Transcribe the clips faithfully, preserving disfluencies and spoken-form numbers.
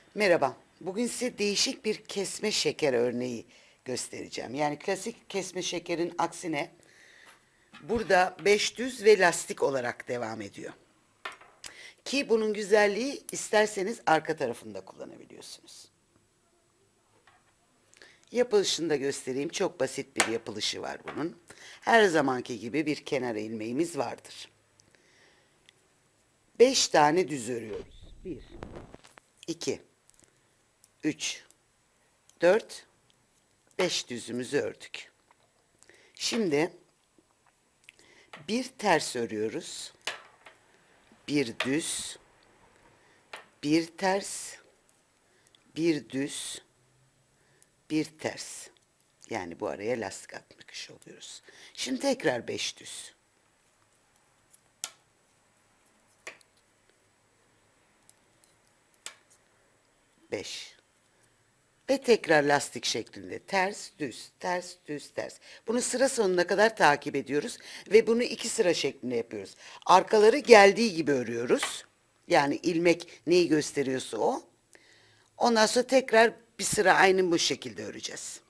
Merhaba. Bugün size değişik bir kesme şeker örneği göstereceğim. Yani klasik kesme şekerin aksine burada beş düz ve lastik olarak devam ediyor. Ki bunun güzelliği isterseniz arka tarafında kullanabiliyorsunuz. Yapılışını da göstereyim. Çok basit bir yapılışı var bunun. Her zamanki gibi bir kenar ilmeğimiz vardır. beş tane düz örüyoruz. bir, iki, üç, dört, beş düzümüzü ördük. Şimdi bir ters örüyoruz. Bir düz, bir ters, bir düz, bir ters. Yani bu araya lastik atmış oluyoruz. Şimdi tekrar beş düz. beş. Ve tekrar lastik şeklinde ters, düz, ters, düz, ters. Bunu sıra sonuna kadar takip ediyoruz ve bunu iki sıra şeklinde yapıyoruz. Arkaları geldiği gibi örüyoruz. Yani ilmek neyi gösteriyorsa o. Ondan sonra tekrar bir sıra aynı bu şekilde öreceğiz.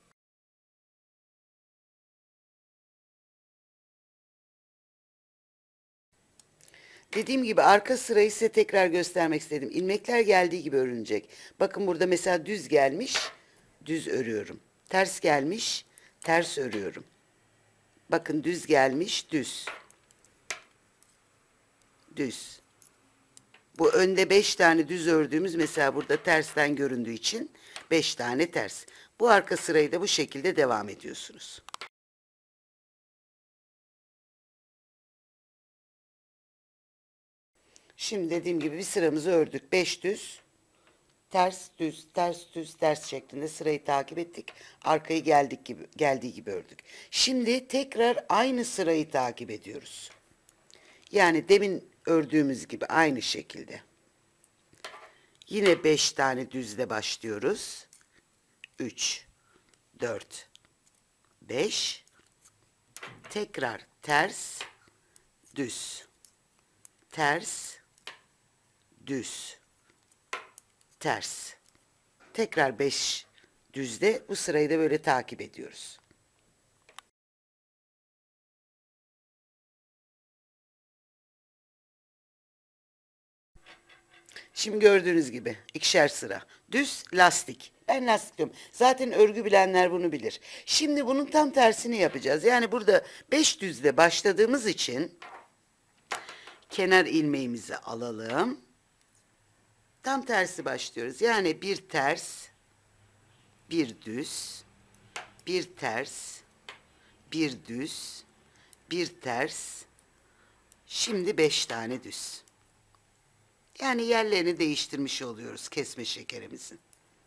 Dediğim gibi arka sırayı size tekrar göstermek istedim. İlmekler geldiği gibi örülecek. Bakın burada mesela düz gelmiş, düz örüyorum. Ters gelmiş, ters örüyorum. Bakın düz gelmiş, düz. Düz. Bu önde beş tane düz ördüğümüz mesela burada tersten göründüğü için beş tane ters. Bu arka sırayı da bu şekilde devam ediyorsunuz. Şimdi dediğim gibi bir sıramızı ördük. beş düz, ters düz, ters düz, ters şeklinde sırayı takip ettik. Arkayı geldik gibi geldiği gibi ördük. Şimdi tekrar aynı sırayı takip ediyoruz. Yani demin ördüğümüz gibi aynı şekilde. Yine beş tane düzle başlıyoruz. üç, dört, beş. Tekrar ters, düz, ters, düz, ters. Tekrar beş düzde bu sırayı da böyle takip ediyoruz. Şimdi gördüğünüz gibi ikişer sıra. Düz lastik. Ben lastik diyorum. Zaten örgü bilenler bunu bilir. Şimdi bunun tam tersini yapacağız. Yani burada beş düzle başladığımız için kenar ilmeğimizi alalım. Tam tersi başlıyoruz. Yani bir ters, bir düz, bir ters, bir düz, bir ters. Şimdi beş tane düz. Yani yerlerini değiştirmiş oluyoruz kesme şekerimizin.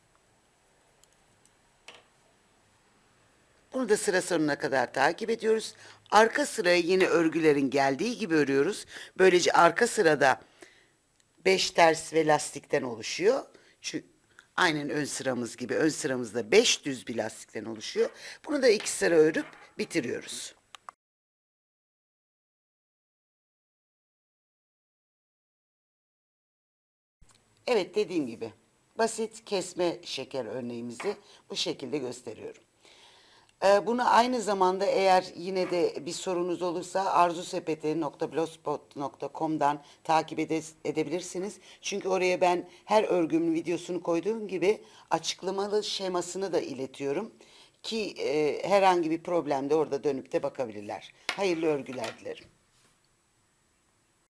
Bunu da sıra sonuna kadar takip ediyoruz. Arka sırayı yine örgülerin geldiği gibi örüyoruz. Böylece arka sırada beş ters ve lastikten oluşuyor. Çünkü aynen ön sıramız gibi. Ön sıramızda beş düz bir lastikten oluşuyor. Bunu da iki sıra örüp bitiriyoruz. Evet, dediğim gibi basit kesme şeker örneğimizi bu şekilde gösteriyorum. Ee, Bunu aynı zamanda eğer yine de bir sorunuz olursa arzusepeti nokta blogspot nokta com'dan takip ede edebilirsiniz. Çünkü oraya ben her örgümün videosunu koyduğum gibi açıklamalı şemasını da iletiyorum. Ki e, herhangi bir problemde orada dönüp de bakabilirler. Hayırlı örgüler dilerim.